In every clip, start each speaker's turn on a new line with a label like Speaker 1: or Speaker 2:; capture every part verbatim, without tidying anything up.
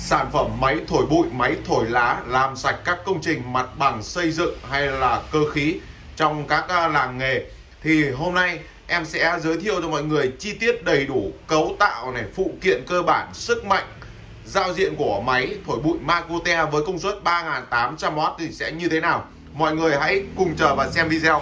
Speaker 1: Sản phẩm máy thổi bụi, máy thổi lá làm sạch các công trình mặt bằng xây dựng hay là cơ khí trong các làng nghề. Thì hôm nay em sẽ giới thiệu cho mọi người chi tiết đầy đủ cấu tạo này, phụ kiện cơ bản, sức mạnh, giao diện của máy thổi bụi Makute với công suất ba nghìn tám trăm oát thì sẽ như thế nào. Mọi người hãy cùng chờ và xem video.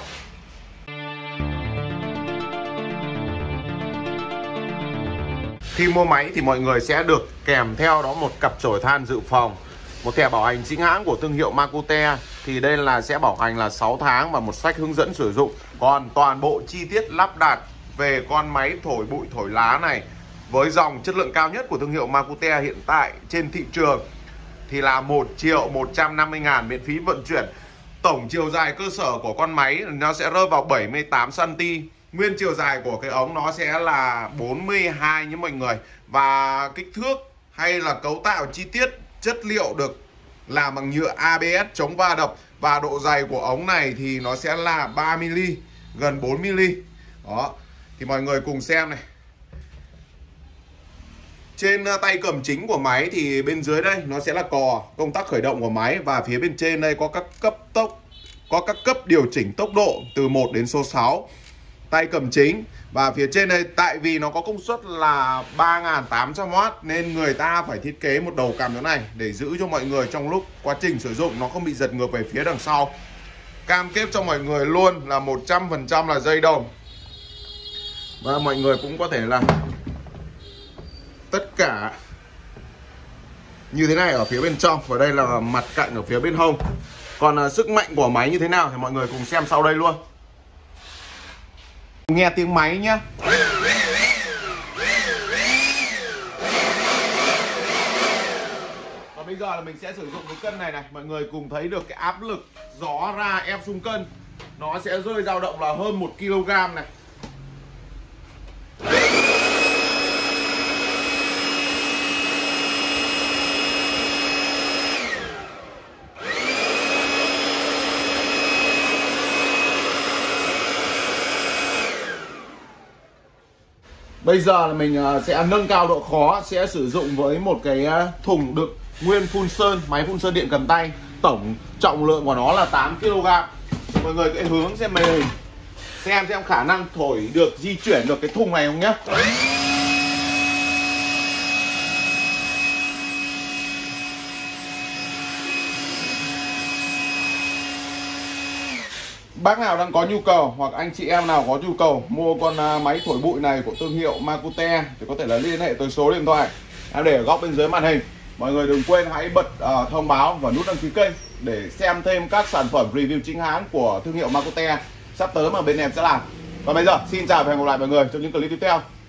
Speaker 1: Khi mua máy thì mọi người sẽ được kèm theo đó một cặp chổi than dự phòng, một thẻ bảo hành chính hãng của thương hiệu Makute. Thì đây là sẽ bảo hành là sáu tháng và một sách hướng dẫn sử dụng. Còn toàn bộ chi tiết lắp đặt về con máy thổi bụi thổi lá này với dòng chất lượng cao nhất của thương hiệu Makute hiện tại trên thị trường thì là một triệu một trăm năm mươi ngàn miễn phí vận chuyển. Tổng chiều dài cơ sở của con máy nó sẽ rơi vào bảy mươi tám xăng ti mét. Nguyên chiều dài của cái ống nó sẽ là bốn mươi hai nhé mọi người. Và kích thước hay là cấu tạo chi tiết, chất liệu được làm bằng nhựa a bê ét chống va đập. Và độ dày của ống này thì nó sẽ là ba mi li mét, gần bốn mi li mét. Đó, thì mọi người cùng xem này. Trên tay cầm chính của máy thì bên dưới đây nó sẽ là cò công tắc khởi động của máy. Và phía bên trên đây có các cấp tốc, có các cấp điều chỉnh tốc độ từ một đến số sáu. Tay cầm chính. Và phía trên đây tại vì nó có công suất là ba nghìn tám trăm oát nên người ta phải thiết kế một đầu cắm như này để giữ cho mọi người trong lúc quá trình sử dụng nó không bị giật ngược về phía đằng sau. Cam kết cho mọi người luôn là một trăm phần trăm là dây đồng. Và mọi người cũng có thể là tất cả như thế này ở phía bên trong, và đây là mặt cạnh ở phía bên hông. Còn uh, sức mạnh của máy như thế nào thì mọi người cùng xem sau đây luôn. Nghe tiếng máy nhé. Và bây giờ là mình sẽ sử dụng cái cân này này. Mọi người cùng thấy được cái áp lực gió ra ép xuống cân. Nó sẽ rơi dao động là hơn một ki lô gam này. Bây giờ là mình sẽ nâng cao độ khó, sẽ sử dụng với một cái thùng đựng nguyên phun sơn, máy phun sơn điện cầm tay. Tổng trọng lượng của nó là tám ki lô gam. Mọi người sẽ hướng xem màn hình, xem xem khả năng thổi được, di chuyển được cái thùng này không nhé. Bác nào đang có nhu cầu hoặc anh chị em nào có nhu cầu mua con máy thổi bụi này của thương hiệu Makute thì có thể là liên hệ tới số điện thoại em để ở góc bên dưới màn hình. Mọi người đừng quên hãy bật uh, thông báo và nút đăng ký kênh để xem thêm các sản phẩm review chính hãng của thương hiệu Makute sắp tới mà bên em sẽ làm. Và bây giờ xin chào và hẹn gặp lại mọi người trong những clip tiếp theo.